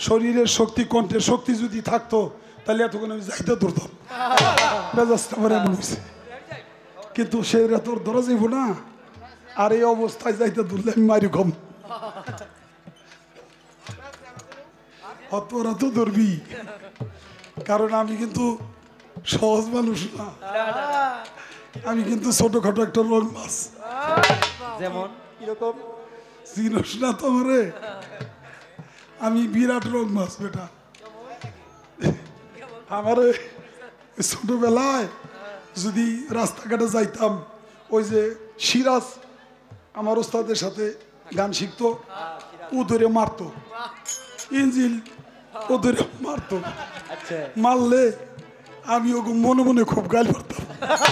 শরীরের শক্তি কণ্ঠের শক্তি যদি থাকতো তাহলে এতক্ষণ আমি যাইতে ধরতাম, মেজাজটা আমার এমন হয়েছে। কিন্তু সেটা তোর ধরা যাইব না, আর এই অবস্থায় যাইতে ধরলে আমি মারি কম। তোরা তো ধরবি, কারণ আমি কিন্তু সহজ মানুষ না, আমি কিন্তু ছোটখাটো একটা রং মাছ। যেমন কিরকম? চিনস না তো আমারে, আমি বিরাট রং মাছ বেটা। আমারে ছোটবেলায় যদি রাস্তাঘাটে যাইতাম, ওই যে সিরাজ আমার ওস্তাদের সাথে গান শিখতো, ও ধরে মারতো, ইঞ্জিল ও ধরে মারতো, মারলে আমি ওকে মনে মনে খুব গাল করতাম।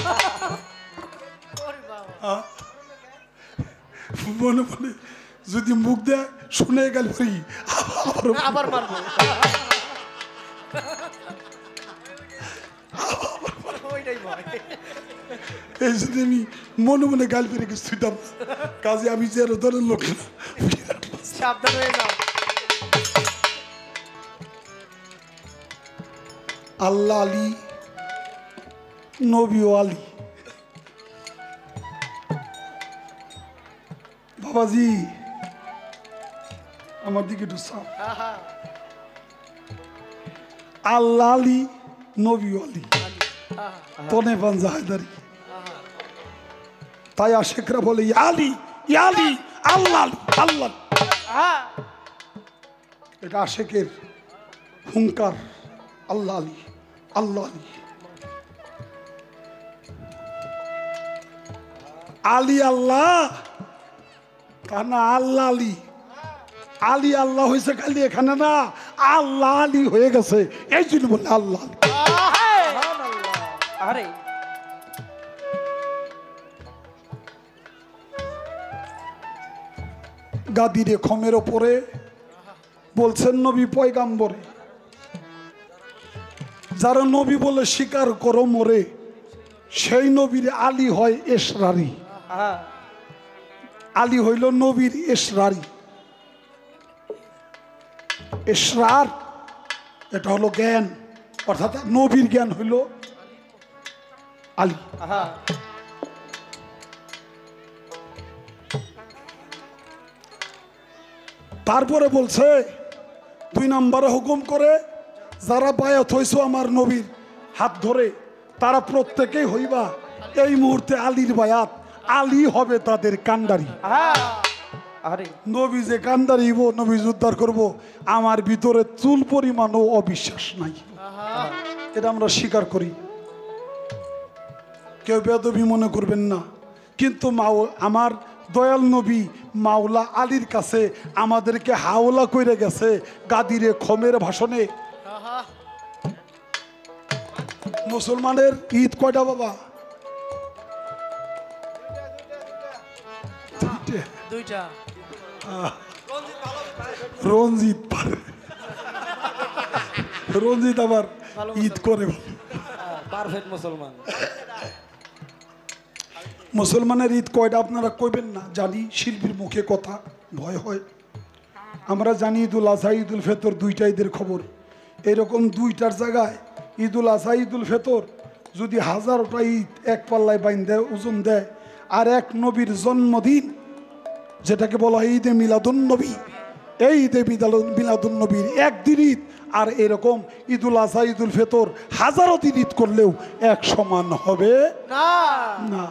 মনে মনে যদি মুখ দেয় শুনে গাল করি, আবার মারবো। এই জন্য আমি মনে মনে গাল করে কিছু ছুটাম, কাজে আমি যে ধরনের লোক না। সাবধান হয়ে যাও। আল্লাহ আলী, নবী ও আলী। বাবাজি আমার দিকে একটু চাপ। আল্লাহ আলী, নবী ও আলী, তনে পাঞ্জা হায়দারি। তাই আশেকরা বলে আলী আলী, আল্লাহ আল্লাহ। এটা আশেকের হুঙ্কার। আল্লাহ আলী, আল্লাহ আলী, আলী আল্লাহ, তা না আল্লাহ আলী। আলী আল্লাহ হয়েছে খালি এখানে না, আল্লাহ আলী হয়ে গেছে, এই জন্য বলে আল্লাহ আলী। আরে গাদিরে খমের ওপরে বলছেন নবী পয়গাম্বরে, যারা নবী বলে স্বীকার করো মরে, সেই নবীর আলী হয় এসরারি। আলী হইল নবীর এসরারি। এসরার এটা হলো জ্ঞান, অর্থাৎ নবীর জ্ঞান হইল আলী। তারপরে বলছে 2 নম্বরে হুকুম করে, যারা বায়াত হইছো আমার নবীর হাত ধরে, তারা প্রত্যেকেই হইবা এই মুহূর্তে আলীর বায়াত। আলী হবে তাদের কান্ডারি। নবী যে কান্ডারি হইব, নবী উদ্ধার করব, আমার ভিতরে চুল পরিমাণও অবিশ্বাস নাই, এটা আমরা স্বীকার করি। কেউ বেদবি মনে করবেন না, কিন্তু আমার দয়াল নবী মাওলা আলীর কাছে আমাদেরকে হাওলা করে গেছে গাদিরে খমের ভাষণে। মুসলমানের ঈদ কয়টা বাবা? দুইটা। রঞ্জিত পারে, রঞ্জিত আবার ঈদ করে। পারফেক্ট মুসলমান। মুসলমানের ঈদ কয়টা আপনারা কইবেন না, জানি শিল্পীর মুখে কথা ভয় হয়। আমরা জানি ঈদুল আজহা ঈদুল ফেতর দুইটা ঈদের খবর। এরকম দুইটার জায়গায় ঈদুল আজহা ঈদুল ফেতর যদি 1000টা ঈদ এক পাল্লায় বাইন দেয়, ওজন দেয়, আর এক নবীর জন্মদিন যেটাকে বলা হয় ঈদে মিলাদুন নবী, এই ঈদে মিলাদুন নবীর একদিন ঈদ, আর এরকম ঈদুল আজহা ঈদুল ফেতর 1000 দিন ঈদ করলেও এক সমান হবে না।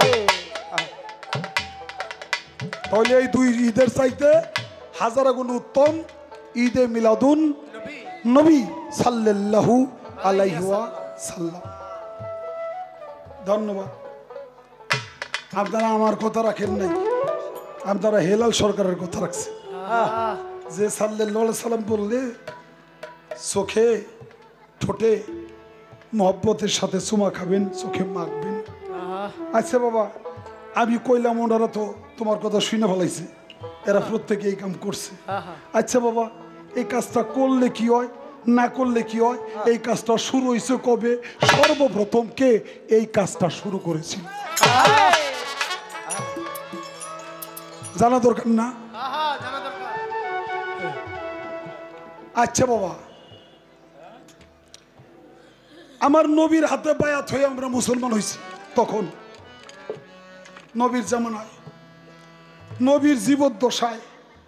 তাহলে এই 2 ঈদের চাইতে 1000 গুণ উত্তম ঈদে মিলাদুন নবী সাল্লাল্লাহু আলাইহি ওয়াসাল্লাম। ধন্যবাদ। আপনারা আমার কথা রাখেন নাই, আপনারা হেলাল সরকারের কথা রাখছেন, যে সাল্লাল্লাহু আলাইহি সাল্লাম বললে চোখে ঠোঁটে মহব্বতের সাথে চুমা খাবেন, চোখে মাখবেন। আচ্ছা বাবা, আমি কইলাম ওনারা তো তোমার কথা শুনে ফেলাইছে, এরা প্রত্যেকে এই কাম করছে। আচ্ছা বাবা, এই কাজটা করলে কি হয়, না করলে কি হয়? এই কাজটা শুরু হয়েছে কবে? সর্বপ্রথম কে এই কাজটা শুরু করেছিল জানা দরকার না? আচ্ছা বাবা, আমার নবীর হাতে বায়াত হয়ে আমরা মুসলমান হয়েছি। তখন নবীর জামানায়, নবীর জীবদ্দশায়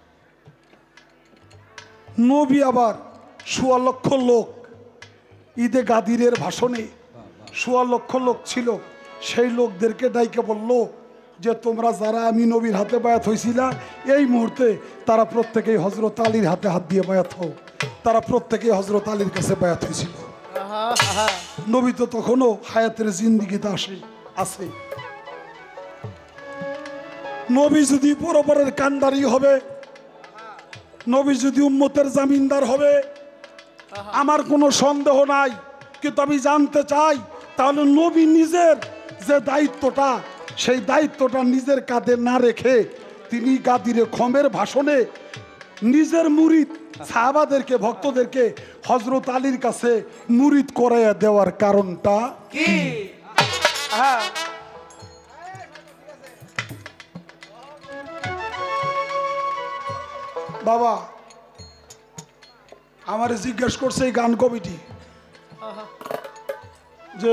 নবী আবার ১৬ লক্ষ লোক, ঈদে গাদিরের ভাষণে ১৬ লক্ষ লোক ছিল, সেই লোকদেরকে ডাইকে বলল যে তোমরা যারা আমি নবীর হাতে বায়াত হয়েছিলা, এই মুহূর্তে তারা প্রত্যেকেই হজরত আলীর হাতে হাত দিয়ে বায়াত হও। তারা প্রত্যেকেই হজরত আলীর কাছে বায়াত হয়েছিল। নবী তো তখনও হায়াতের জিন্দিগিতে আছে। নবী যদি পরপরের কান্ডারি হবে, নবী যদি উম্মতের জামিনদার হবে, আমার কোনো সন্দেহ নাই। কিন্তু আমি জানতে চাই, তাহলে নবী নিজের যে দায়িত্বটা, সেই দায়িত্বটা নিজের কাঁধে না রেখে তিনি গাদিরে খমের ভাষণে নিজের মুরিদ সাহাবাদেরকে, ভক্তদেরকে হজরত আলীর কাছে মুরিদ করাইয়া দেওয়ার কারণটা কি? হ্যাঁ, বাবা আমারে জিজ্ঞেস করছে এই গান কমিটি যে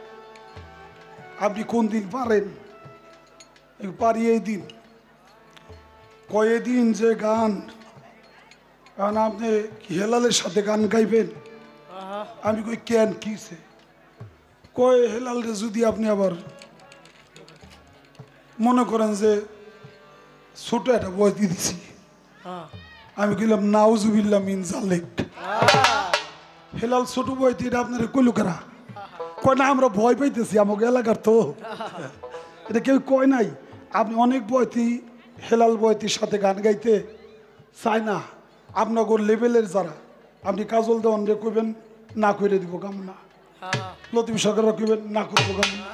আপনি কোন দিন পারেন, পারি এই দিন, কয়েকদিন যে গান, কারণ আপনি হেলালের সাথে গান গাইবেন। আমি কই কেন কিসে, কয় হেলালরে যদি আপনি আবার মনে করেন যে ছোট একটা বয়স দিয়ে দিছি। আমি কইলাম নাউজুবিল্লাহ মিন জালিক। হেলাল ছোট বয়তি এটা আপনার কইলুকেরা কয় না, আমরা ভয় পাইতেছি আমাকে এলাকার তো, এটা কেউ কয় নাই। আপনি অনেক বয়তি হেলাল বয়তির সাথে গান গাইতে চায় না। আপনাকে লেভেলের যারা, আপনি কাজল দেওয়ান রে কইবেন না করে দিব কাম না, লতিফ সরকাররা কইবেন না করবো কাম না,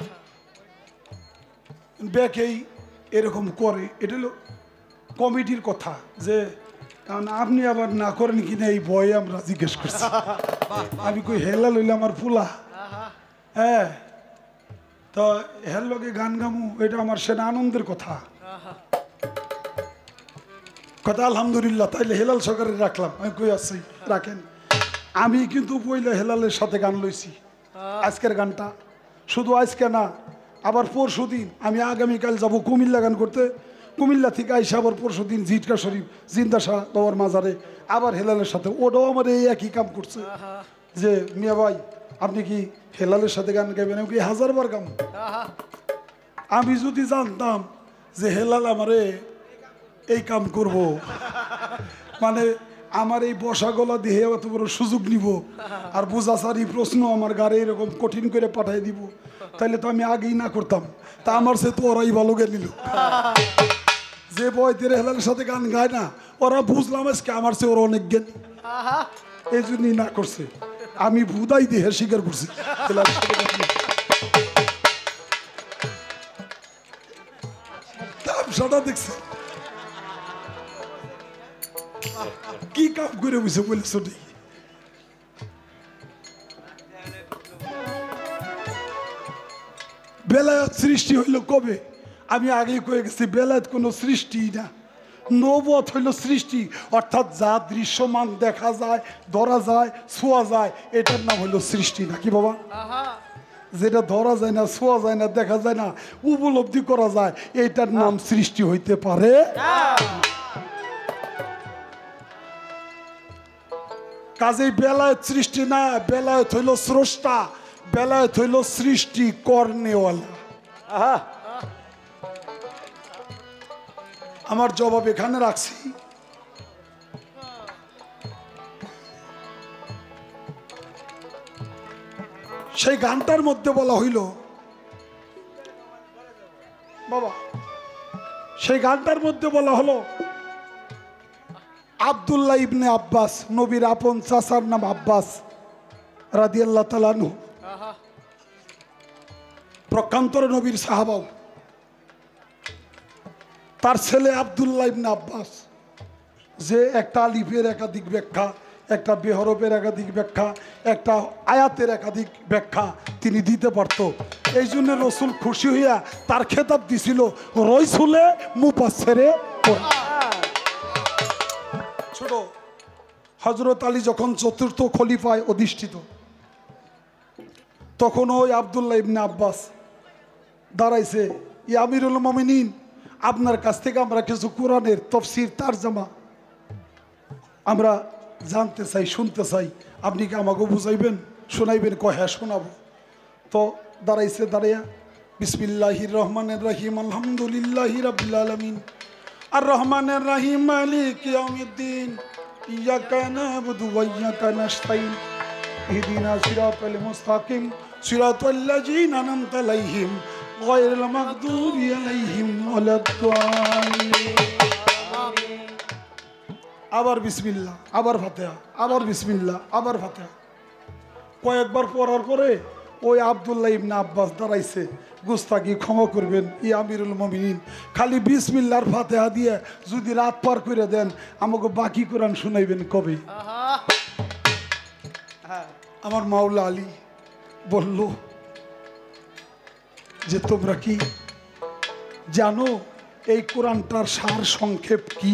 ব্যাকেই এরকম করে। এটা হলো কমিটির কথা, যে কারণ আপনি আবার না করেন কিনা এই ভয়ে আমরা জিজ্ঞেস করছি। আমি কই হেলা লইলে আমার ফুলা, হ্যাঁ তো হেল লগে গান গামু, এটা আমার সেটা আনন্দের কথা। কথা আলহামদুলিল্লাহ, তাইলে হেলাল সরকারের রাখলাম। আমি কই আসছি রাখেন। আমি কিন্তু পইলে হেলালের সাথে গান লইছি। আজকের গানটা শুধু আজকে না, আবার পরশু দিন আমি আগামীকাল যাব কুমিল্লা গান করতে। কুমিল্লা থেকে আইসা আবার পরশু দিন জিটকা শরীফ জিন্দা শাহ বাবার মাজারে আবার হেলালের সাথে, ওটাও আমার এই একই কাম করছে যে মিয়া ভাই আপনি কি হেলালের সাথে গান গাইবেন? আমি কি 1000 বার গাম। আমি যদি জানতাম যে হেলাল আমারে এই কাম করব, মানে আমার এই বসা গলা দিয়ে এত বড় সুযোগ নিব আর বোঝাচারি প্রশ্ন আমার গাড়ি এরকম কঠিন করে পাঠাই দিব, তাহলে তো আমি আগেই না করতাম। তা আমার সে তো ওরাই ভালো গেলিল, যে বয়তের হেলালের সাথে গান গায় না, ওরা বুঝলাম আজকে আমার সে ওরা অনেক জ্ঞান, এই জন্যই না করছে। আমি বুদাই দিয়ে স্বীকার করছি হেলালের সাথে গান গাই। তামসাটা দেখছে কি কাম করে বুঝে বলেছ। বেলায়েত সৃষ্টি হইল কবে? আমি আগেই কয়ে গেছি, বেলায়েত কোনো সৃষ্টি না, নবুয়ত হইল সৃষ্টি। অর্থাৎ যা দৃশ্যমান দেখা যায়, ধরা যায়, ছোঁয়া যায়, এটার নাম হইল সৃষ্টি। নাকি বাবা? যেটা ধরা যায় না, ছোঁয়া যায় না, দেখা যায় না, উপলব্ধি করা যায়, এইটার নাম সৃষ্টি হইতে পারে। কাজেই বেলায়েত সৃষ্টি না, বেলায়েত হইল স্রষ্টা, বেলায়েত হইল সৃষ্টি করনেওয়ালা। আমার জবাব এখানে রাখছি। সেই গানটার মধ্যে বলা হইল বাবা, সেই গানটার মধ্যে বলা হলো আব্দুল্লাহ ইবনে আব্বাস, নবীর আপন চাচার নাম আব্বাস রাদিয়াল্লাহু তাআলা আনহু, প্রকান্তরে নবীর সাহাবাও। তার ছেলে আব্দুল্লাহ ইবনে আব্বাস, যে একটা আলিফের একাধিক ব্যাখ্যা, একটা বেহরফের একাধিক ব্যাখ্যা, একটা আয়াতের একাধিক ব্যাখ্যা তিনি দিতে পারত। এই জন্য রসুল খুশি হইয়া তার খেতাব দিছিল রইসুলে মুফাসসিরে কোরআন। ছোট হযরত আলী যখন চতুর্থ খলিফায় অধিষ্ঠিত, তখন ওই আব্দুল্লাহ ইবনে আব্বাস দাঁড়াইছে, ইয়া আমিরুল মুমিনিন, আপনার কাছ থেকে আমরা কিছু কোরআনের তাফসীর তারজমা আমরা জানতে চাই, শুনতে চাই, আপনি কি আমাকে বুঝাইবেন, শোনাইবেন? কয় হ্যাঁ শোনাবো। তো দাঁড়াইছে, দাঁড়াইয়া বিসমিল্লাহির রহমানির রহিম আলহামদুলিল্লাহি রাব্বিল আলামিন আর রহমানির রহিম মালিক ইয়াউমিদ্দিন ইয়াকা না'বুদু ওয়া ইয়াকা নাস্তাইন ইহদিনাস সিরাতাল মুস্তাকিম সিরাতাল লাযিনা আন'আমতা আলাইহিম গায়রিল মাগদুবি আলাইহিম ওয়ালাদ-দাল্লিন। আবার বিসমিল্লাহ, আবার ফাতিহা, আবার বিসমিল্লাহ, আবার ফাতিহা। কয়েকবার পড়ার পরে ওই আব্দুল্লাহ ইবনে আব্বাস দাঁড়াইছে, গুস্তাকি ক্ষমা করবেন ই আমিরুল মুমিনিন, খালি বিসমিল্লাহর ফাতিহা দিয়ে যদি রাত পার করে দেন, আমাকে বাকি কোরআন শুনাইবেন কবে? আমার মাওলা আলী বলল যে তোমরা কি জানো এই কোরআনটার সার সংক্ষেপ কি?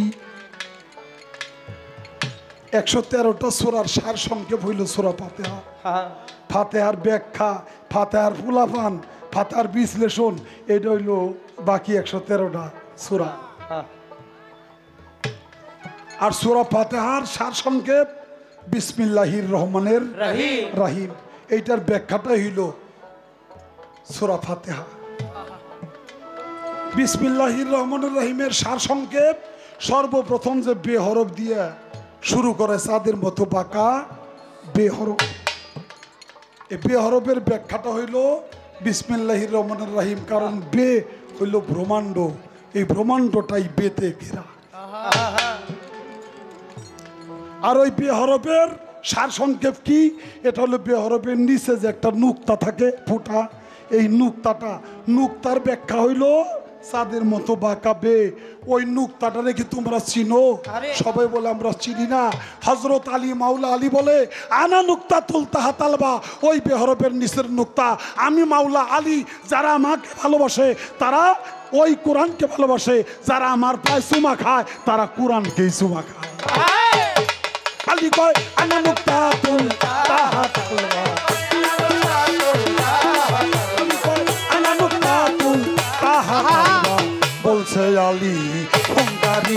113টা সূরার সার সংক্ষেপ হইল সূরা ফাতিহা। ফাতিহার ব্যাখ্যা, ফাতিহার ফুলাফান, ফাতিহার বিশ্লেষণ, এটা হইল বাকি 113টা সূরা। আর সূরা ফাতিহার সার সংক্ষেপ বিসমিল্লাহির রহমানির রহিম, এইটার ব্যাখ্যাটা হইল সূরা ফাতিহা। বিসমিল্লাহির রহমানির রহিমের সার সংক্ষেপ সর্বপ্রথম যে বেহরফ দিয়ে শুরু করে, চাঁদের মতো বাঁকা বেহরফ, এই বেহরফের ব্যাখ্যাটা হইল বিসমিল্লাহির রহমানির রহিম, কারণ বে হইল ব্রহ্মাণ্ড, এই ব্রহ্মাণ্ডটাই বেতে ঘেরা। আর ওই বেহরফের সার সংক্ষেপ কি? এটা হলো বেহরফের নিচে যে একটা নুক্তা থাকে ফুটা, এই নুক্তার ব্যাখ্যা হইল চাঁদের মতো বাঁকা বে। ওই নুক্তাটা রেখে তোমরা চিনো? সবাই বলে আমরা চিনি না। হযরত আলী, মাওলা আলী বলে আনা নুক্তা তুলতা হাতালবা, ওই বেহরফের নিচের নুক্তা আমি মাওলা আলী। যারা আমাকে ভালোবাসে তারা ওই কোরআনকে ভালোবাসে, যারা আমার পায়ে চুমা খায় তারা কোরআনকেই চুমা খায়। আলী কয় আনা নুক্তা তুলতা হাতালবা, বলছে আলী হুঙ্কারি।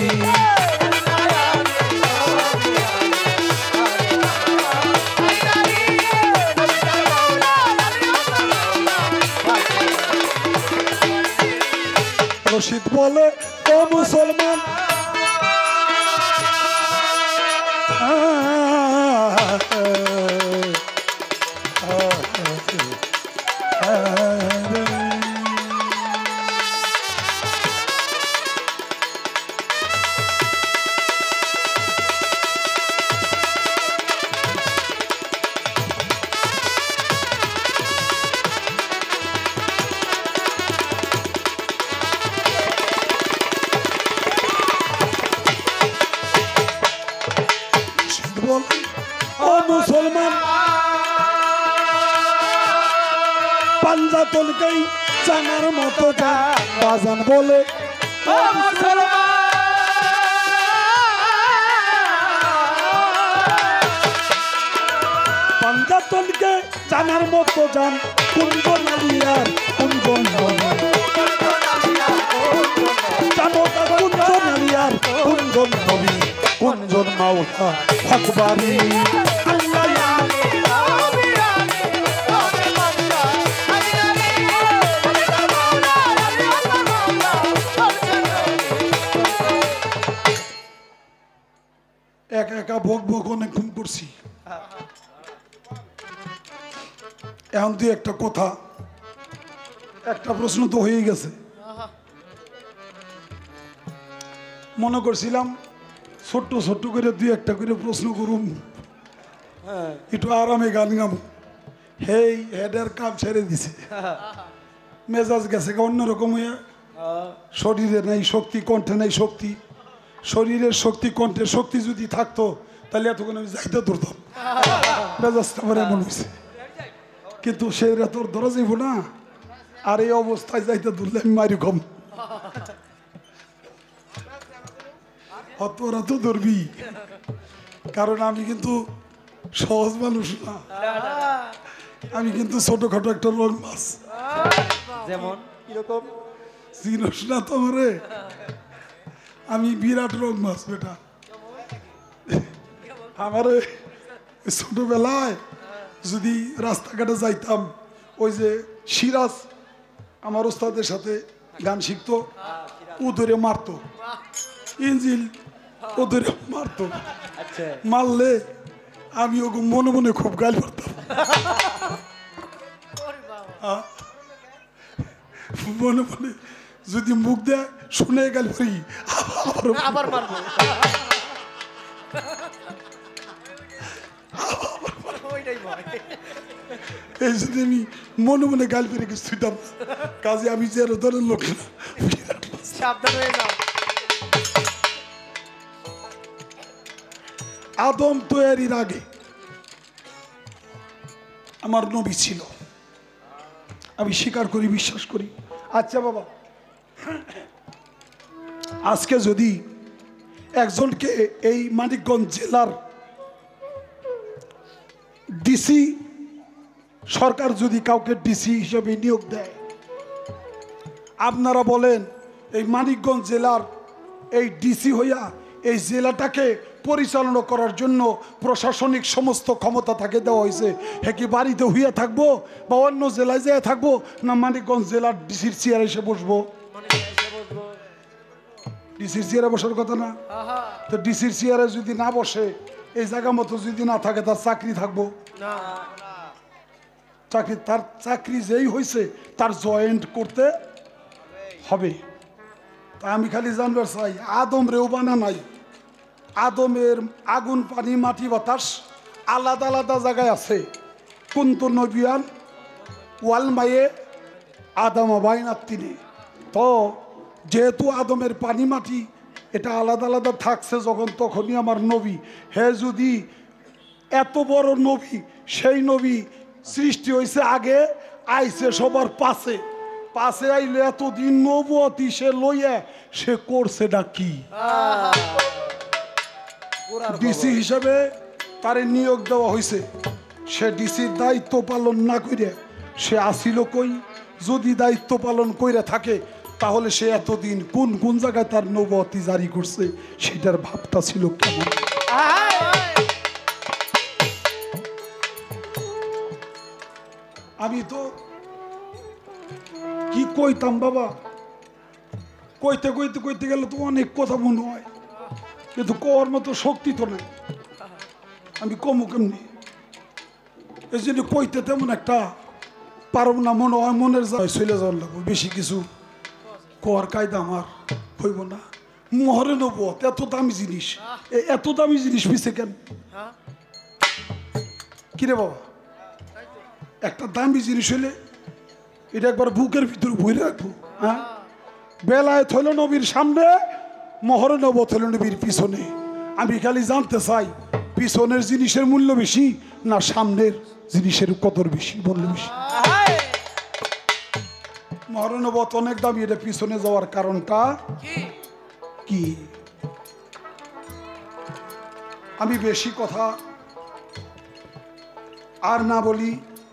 রশিদ বলে ও মুসলমান, ও মুসলমান, পাঞ্জাতনকেই জানার মতো যা বাজান বলে ও মুসলমান, পাঞ্জাতনকে জানার মতো জান কুঞ্জন আলিয়ার কুঞ্জন জানো কুঞ্জন আলিয়ার কুঞ্জন নবী কুঞ্জন মাওলা আকবরী। একা একা ভোগ ভোগ অনেকক্ষণ করছি, এখন তুই একটা কথা, একটা প্রশ্ন তো হয়ে গেছে। মনে করছিলাম ছোট্ট ছোট্ট করে দুই একটা করে প্রশ্ন করুম, একটু আরামে গান গাম, হেই হেডের কাপ ছেড়ে দিছে, মেজাজ গেছে অন্যরকম হয়ে, শরীরে নাই শক্তি, কণ্ঠে নাই শক্তি। শরীরের শক্তি, কণ্ঠের শক্তি যদি থাকতো তাহলে এতক্ষণ আমি যাইতে ধরতাম, মেজাজটা আমার এমন হয়েছে। কিন্তু সেটা তোর ধরা যাইব না, আর এই অবস্থায় যাইতে ধরলে আমি মারি কম, তোরা তো ধরবি। কারণ আমি কিন্তু সহজ মানুষ না, আমি কিন্তু ছোটখাটো একটা রং মাছ। যেমন কিরকম? চিনস না তোমারে? আমি বিরাট রং মাছ বেটা। আমার ছোটবেলায় যদি রাস্তাঘাটে যাইতাম, ওই যে সিরাজ আমার ওস্তাদের সাথে গান শিখতো, ও ধরে মারতো, ইঞ্জিল ও ধরে মারতো, আচ্ছা মারলে আমি ওকে মনে মনে খুব গাল করতাম। মনে মনে যদি মুখ দেয় শুনে গাল করি, আবার মারবো। ওইটাই ভয়। এই জন্য আমি মনে মনে গাল পেরে কিছু ছুঁতাম না। কাজে আমি যে ধরনের লোক না, সাবধান হয়ে যাও। আদম তৈরির আগে আমার নবী ছিল, আমি স্বীকার করি, বিশ্বাস করি। আচ্ছা বাবা, আজকে যদি একজনকে এই মানিকগঞ্জ জেলার ডিসি সরকার যদি কাউকে ডিসি হিসেবে নিয়োগ দেয়, আপনারা বলেন এই মানিকগঞ্জ জেলার এই ডিসি হইয়া এই জেলাটাকে পরিচালনা করার জন্য প্রশাসনিক সমস্ত ক্ষমতা তাকে দেওয়া হয়েছে, হে কি বাড়িতে হইয়া থাকবো বা অন্য জেলায় যেয়ে থাকবো, না মানিকগঞ্জ জেলার ডিসির চেয়ারে এসে বসবো? ডিসির চেয়ারে বসার কথা না? তো ডিসির চেয়ারে যদি না বসে, এই জায়গা মতো যদি না থাকে, তার চাকরি থাকবো? চাকরি, তার চাকরি যেই হয়েছে তার জয়েন্ট করতে হবে। তা আমি খালি জানবার চাই, আদম রেও বানা নাই, আদমের আগুন পানি মাটি বাতাস আলাদা আলাদা জায়গায় আছে। কুন্তু নবিয়ান ওয়াল মায়ে আদম বাইনাত তিনি, তো যেহেতু আদমের পানি মাটি এটা আলাদা আলাদা থাকছে যখন, তখনই আমার নবী। হে যদি এত বড় নবী, সেই নবী সৃষ্টি হয়েছে আগে, আইছে সবার পাশে, পাশে আইলে এতদিন নবুয়তি সে লইয়া সে করছে না কি? ডিসি হিসাবে তারে নিয়োগ দেওয়া হয়েছে, সে ডিসির দায়িত্ব পালন না করে সে আসিল কই? যদি দায়িত্ব পালন করে থাকে তাহলে সে এতদিন কোন কোন জায়গায় তার নবুয়তি জারি করছে, সেটার ভাবটা ছিল কেমন? আমি তো কি কইতাম বাবা, কইতে কইতে কইতে গেলে তো অনেক কথা মনে হয়, কিন্তু কওয়ার মতো শক্তি তো নাই, আমি কমু কেমনি? এই জন্য কইতে তেমন একটা পারব না, মনে হয় মনের যায় চলে যাওয়ার লাগবে, বেশি কিছু কওয়ার কায়দা আমার হইব না। মোহরে নবুয়ত এত দামি জিনিস, এত দামি জিনিস পিছে কেন? কিরে বাবা, একটা দামি জিনিস হইলে এটা একবার বুকের ভিতরে ভরে রাখবো। হ্যাঁ, বেলায়েত হইল নবীর সামনে, মোহরে নবুয়ত হইল নবীর পিছনে। আমি খালি জানতে চাই, পিছনের জিনিসের মূল্য বেশি না সামনের জিনিসের কদর বেশি, মূল্য বেশি? মোহরে নবুয়ত অনেক দামি, এটা পিছনে যাওয়ার কারণটা কি? আমি বেশি কথা আর না বলি,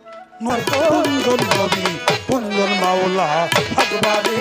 মাওলা ভগবানী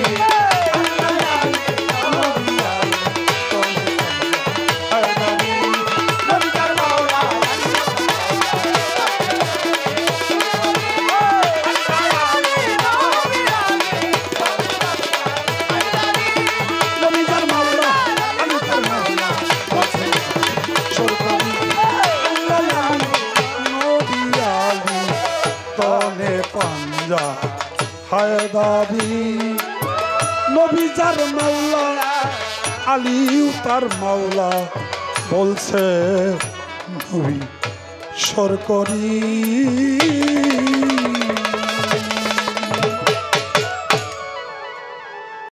হায়দারি নবী যার মাওলা, আলীও তার মাওলা, বলছে নবী সরকারি।